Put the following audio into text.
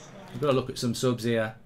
We've got to look at some subs here.